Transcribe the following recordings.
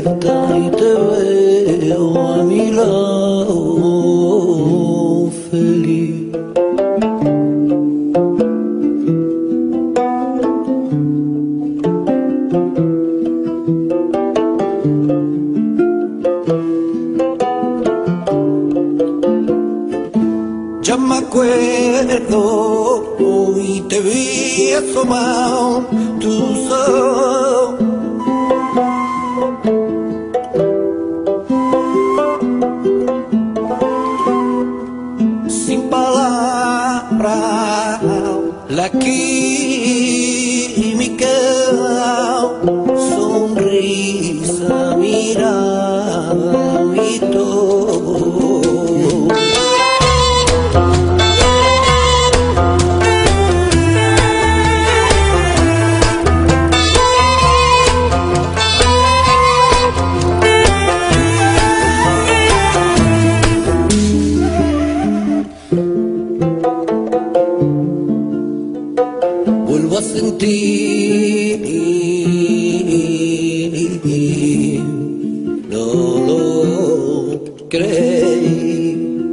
despierta y te veo a mi lado feliz. Ya me acuerdo y te vi asomado tus ojos, sin palabras, la química, sonrisa, mirada y todo. Vuelvo a sentir, no lo creí.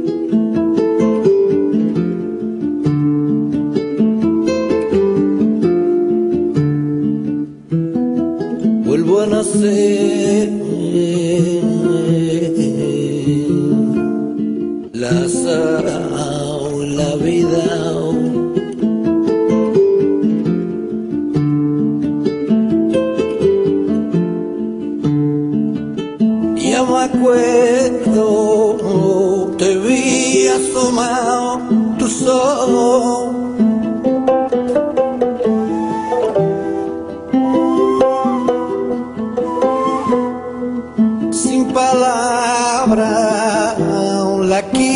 Vuelvo a nacer, la sarao, la vida. Ya me acuerdo, te vi asomado tus ojos, sin palabras, la